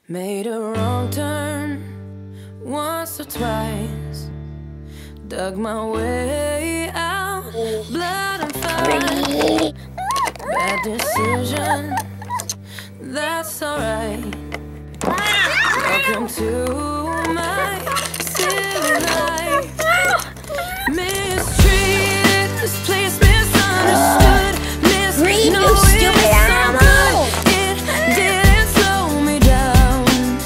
Made a wrong turn once or twice, dug my way out, blood and fire. Bad decisions, that's alright. Welcome to my silly life. Mistreated, this place misunderstood. Read, you stupid animal! It didn't slow me down.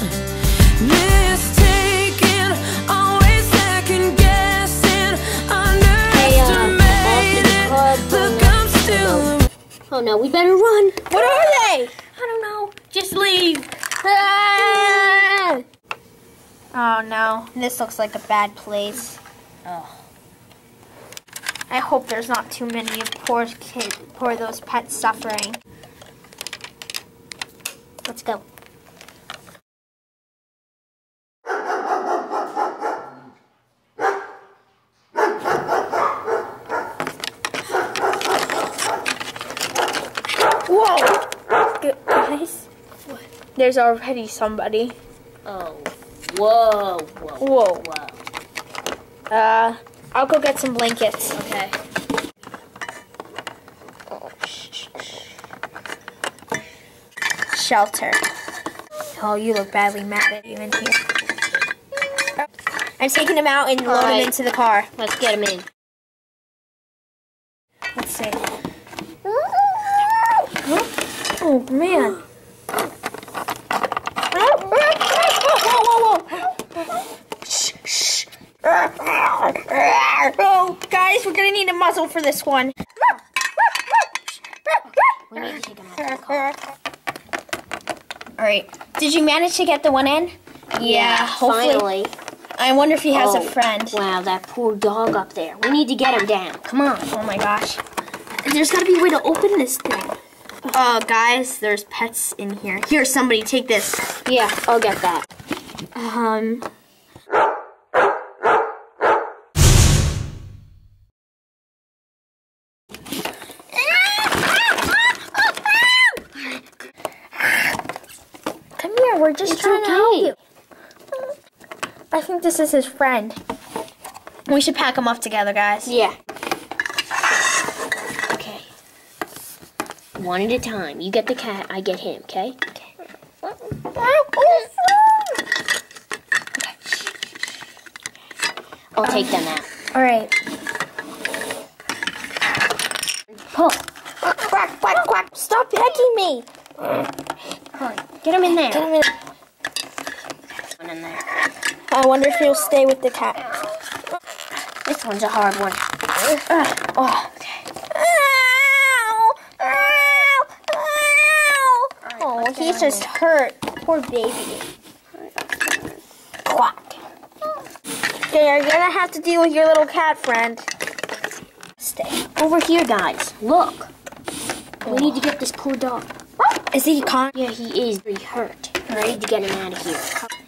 Mistaken, always second guessing, underestimated. Look, I'm still. Oh no, we better run. What are they? I don't know. Just leave. Oh no, this looks like a bad place. Oh. I hope there's not too many of poor those pets suffering. Let's go. Whoa! Guys, there's already somebody. Oh. Whoa. Whoa. I'll go get some blankets. Okay. Shelter. Oh, you look badly mad at you in here. I'm taking him out and loading him into the car. Let's get him in. Let's see. Oh, man. Oh, guys, we're gonna need a muzzle for this one. We need to take him out of the car. Alright, did you manage to get the one in? Yeah, hopefully. Finally. I wonder if he has a friend. Wow, that poor dog up there. We need to get him down. Come on. Oh my gosh. There's gotta be a way to open this thing. Oh, guys, there's pets in here. Here, somebody, take this. Yeah, I'll get that. Come here, we're just trying to help you. I think this is his friend. We should pack him up together, guys. Yeah. Okay. One at a time. You get the cat, I get him, okay? I'll take them out. Alright. Pull. Quack, quack, quack. Stop pecking me. Get him in there. Get him in. One in there. I wonder if he'll stay with the cat. This one's a hard one. Oh, okay. Oh, he's just hurt. Poor baby. Quack. Okay, you're gonna have to deal with your little cat friend. Stay. Over here, guys. Look. We need to get this poor dog. Is he con? Yeah, he is very hurt. We need to get him out of here.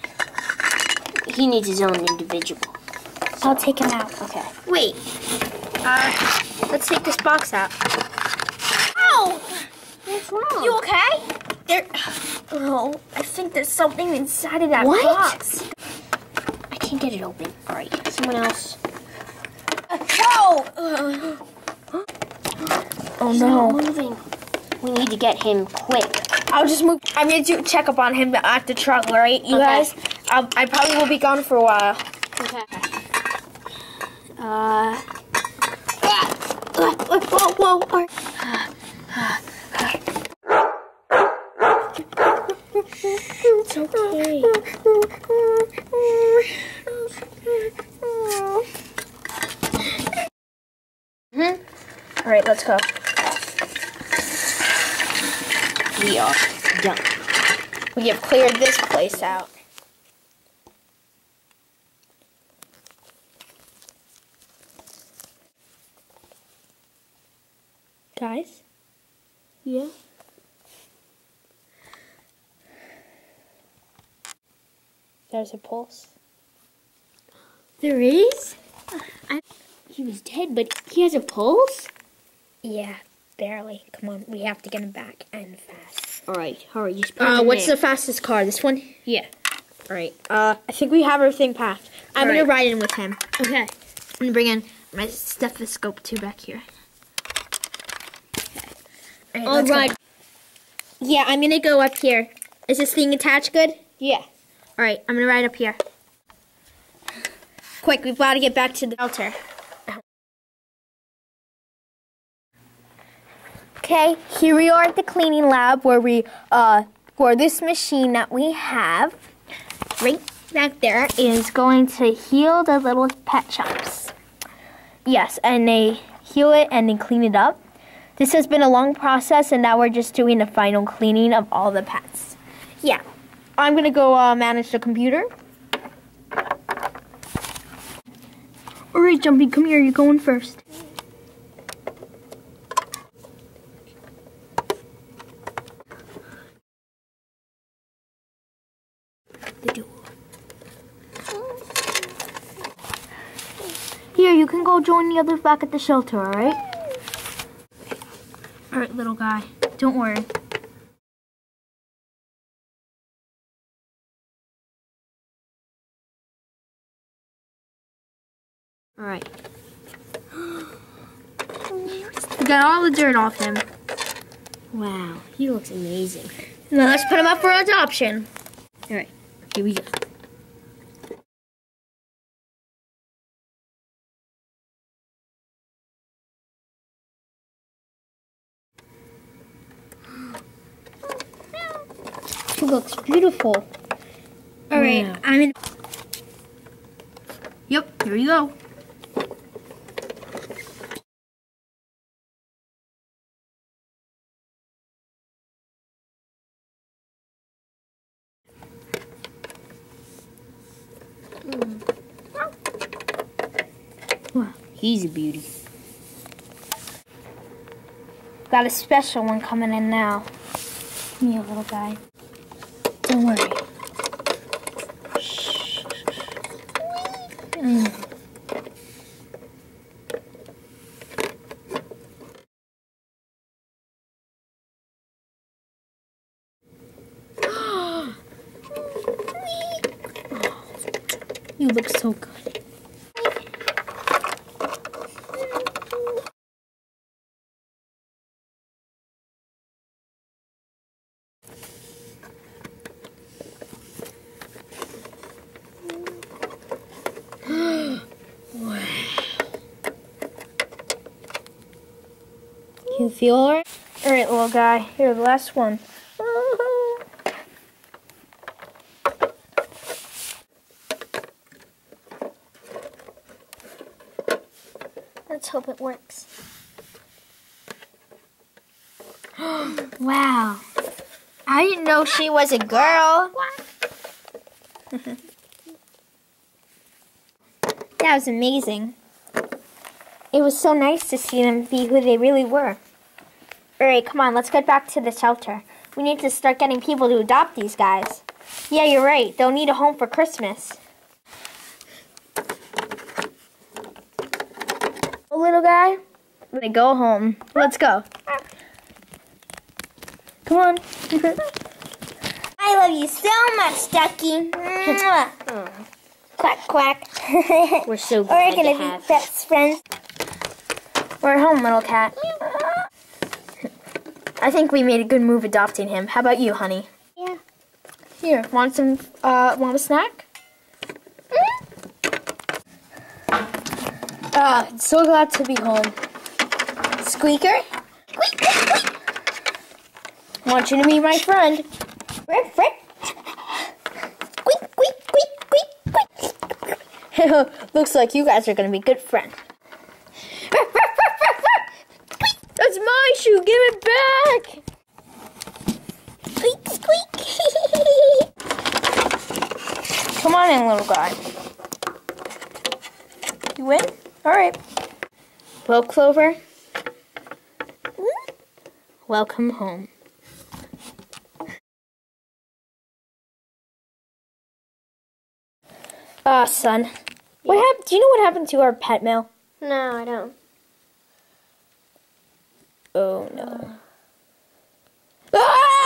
He needs his own individual. I'll take him out. Okay. Wait. Let's take this box out. Ow! What's wrong? You okay? Oh, I think there's something inside of that box. I can't get it open. All right, someone else. Whoa! Oh He's no. not moving. We need to get him quick. I'll just move. I'm gonna do a checkup on him at the truck, all right? You guys? I probably will be gone for a while. Okay. Whoa. It's okay. All right, let's go. We are done. We have cleared this place out. Guys? Yeah. There's a pulse. There is? He was dead, but he has a pulse? Yeah, barely. Come on, we have to get him back and fast. Alright, hurry. Just put it in what's there. the fastest car? This one? Yeah. Alright. I think we have everything packed. I'm gonna Alright. ride in with him. Okay. I'm gonna bring in my stethoscope too back here. Okay. Alright. Yeah, I'm gonna go up here. Is this thing attached good? Yeah. Alright, I'm gonna ride up here. Quick, we've got to get back to the shelter. Okay, here we are at the cleaning lab where we, where this machine that we have right back there is going to heal the little pet chops. Yes, and they heal it and they clean it up. This has been a long process and now we're just doing the final cleaning of all the pets. Yeah, I'm gonna go manage the computer. Alright, Jumpy, come here, you're going first. Here, you can go join the others back at the shelter, alright? Alright, little guy, don't worry. Alright. We got all the dirt off him. Wow, he looks amazing. Now let's put him up for adoption. Alright, here we go. He looks beautiful. Alright, Wow. I'm in. Yep, here you go. Wow, he's a beauty. Got a special one coming in now. Come here, little guy. Don't worry. Shh. You look so good. You feel alright? Alright, little guy. Here, the last one. Let's hope it works. Wow. I didn't know she was a girl. That was amazing. It was so nice to see them be who they really were. Alright, come on, let's get back to the shelter. We need to start getting people to adopt these guys. Yeah, you're right. They'll need a home for Christmas. Oh, little guy, they go home. Let's go. Come on. I love you so much, Ducky. Quack, quack. We're so We're glad gonna to be have. best friends. We're home, little cat. I think we made a good move adopting him. How about you, honey? Yeah. Here, want a snack? So glad to be home. Squeaker? Squeak, squeak, squeak. Want you to be my friend. Riff, riff. Squeak, squeak, squeak, squeak, squeak. Looks like you guys are going to be good friends. That's my shoe. Give it back. Squeak, squeak. Come on in, little guy. You win? All right. Well, Clover, welcome home. Son. What happened? Do you know what happened to our pet mail? No, I don't. Oh, no. Ah!